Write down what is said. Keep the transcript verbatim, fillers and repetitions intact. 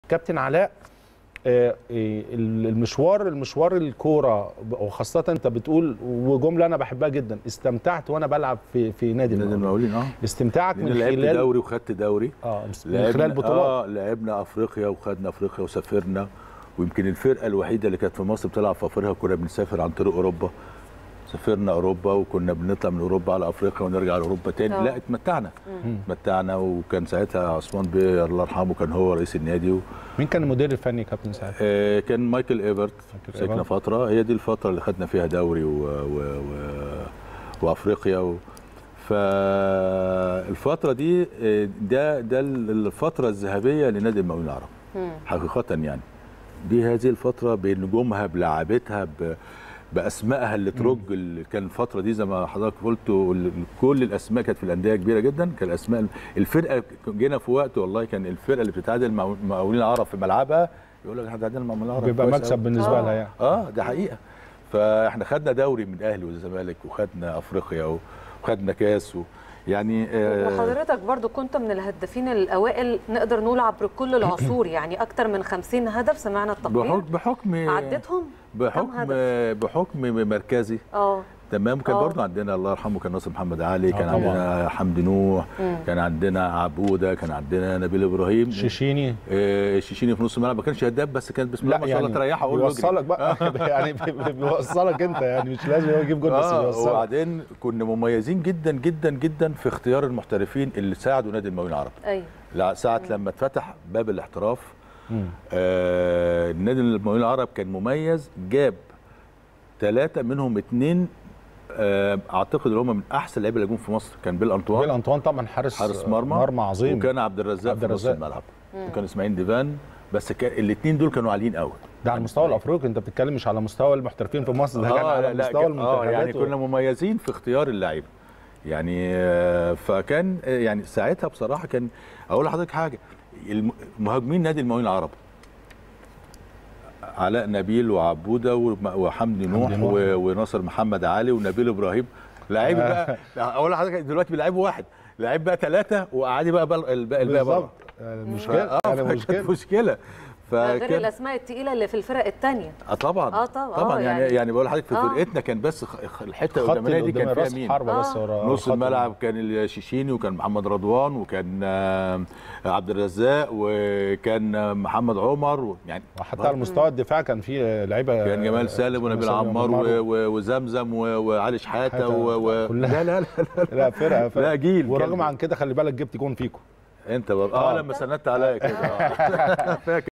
كابتن علاء، آه، المشوار المشوار الكوره وخاصه انت بتقول وجمله انا بحبها جدا، استمتعت وانا بلعب في في نادي نادي المقاولين. اه استمتاعك من لعبت خلال دوري وخدت دوري. اه من خلال بطولات. اه لعبنا افريقيا وخدنا افريقيا وسافرنا، ويمكن الفرقه الوحيده اللي كانت في مصر بتلعب في افريقيا كنا بنسافر عن طريق اوروبا. سافرنا اوروبا وكنا بنطلع من اوروبا على افريقيا ونرجع لاوروبا تاني. لا اتمتعنا اتمتعنا وكان ساعتها عثمان بيه الله يرحمه كان هو رئيس النادي. و... مين كان المدير الفني كابتن ساعتها؟ آه كان مايكل ايفرت. سكنا فتره، هي دي الفتره اللي خدنا فيها دوري و... و... و... وافريقيا. و... فالفتره دي ده ده الفتره الذهبيه لنادي المقاولين العرب حقيقه. يعني دي هذه الفتره بنجومها بلاعبتها ب... باسمائها اللي ترج اللي كان الفتره دي زي ما حضرتك قلت، كل الاسماء كانت في الانديه كبيره جدا. كان الاسماء الفرقه جينا في وقت والله كان الفرقه اللي بتتعادل مع المقاولين العرب في ملعبها يقول لك احنا تعادلنا مع المقاولين العرب، بيبقى مكسب بالنسبه لها يعني. اه ده حقيقه. فاحنا خدنا دوري من الاهلي والزمالك وخدنا افريقيا وخدنا كاس و... يعني آه وحضرتك برضو كنت من الهدافين الاوائل نقدر نقول عبر كل العصور، يعني اكتر من خمسين هدف سمعنا التقرير. بحكم عدتهم بحكم بحكم مركزي. اه تمام. كان برضه عندنا الله يرحمه كان ناصر محمد علي، كان عندنا حمدي نوح، مم. كان عندنا عبوده، كان عندنا نبيل ابراهيم، شيشيني. آه شيشيني في نص الملعب، ما كانش هداف بس كان بسم الله ما شاء الله تريحه اقول له بيوصلك بقى يعني بيوصلك انت، يعني مش لازم هو يجيب جول بس بيوصلك. وبعدين كنا مميزين جدا جدا جدا في اختيار المحترفين اللي ساعدوا نادي المقاولين العرب. ايوه ساعه لما اتفتح باب الاحتراف آه نادي المقاولين العرب كان مميز، جاب ثلاثه منهم اثنين اعتقد ان هم من احسن اللعيبه اللي جم في مصر. كان بيل انطوان. بيل انطوان طبعا حارس حارس مرمى مرمى عظيم. وكان عبد الرزاق في نص الملعب، وكان اسماعيل ديفان. بس كان الاثنين دول كانوا عاليين قوي. ده على المستوى الافريقي، انت بتتكلم مش على مستوى المحترفين في مصر، ده كان على مستوى المنتخبات. اه يعني كنا مميزين في اختيار اللعيبه يعني. فكان يعني ساعتها بصراحه كان اقول لحضرتك حاجه، المهاجمين نادي المقاولين العرب علاء نبيل وعبوده وحمدي نوح وناصر محمد علي ونبيل ابراهيم. لعيب بقى اقول لحضرتك دلوقتي بيلعبوا واحد، لعيب بقى ثلاثه وقعدي بقى الباقي الباقي بره. المشكله اه مشكله مشكله غير الاسماء الثقيله اللي في الفرق الثانيه. اه طبعا اه طبعا طبعا يعني يعني, يعني بقول لحضرتك في آه. فرقتنا كان بس الحته القدامانيه دي كان فيها مين؟ آه. بس نص الملعب كان الشيشيني وكان محمد رضوان وكان عبد الرزاق وكان محمد عمر يعني. وحتى على مستوى الدفاع كان في لعيبه، كان جمال سالم ونبيل عمار وزمزم وعلي شحاته و... لا لا لا لا فرقه فرقه لا جيل. ورغم عن كده خلي بالك جبت جون فيكم انت اه لما سندت عليا كده. فاكر